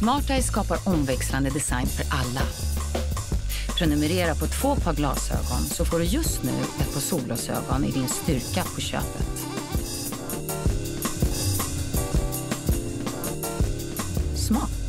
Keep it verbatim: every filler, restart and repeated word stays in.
Smart Eye skapar omväxlande design för alla. Prenumerera på två par glasögon så får du just nu ett par solglasögon i din styrka på köpet. Smart.